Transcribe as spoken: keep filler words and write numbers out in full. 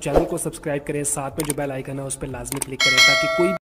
channel को subscribe करें, साथ में जो बेल आइकन है उस पर लाजमी क्लिक करें ताकि कोई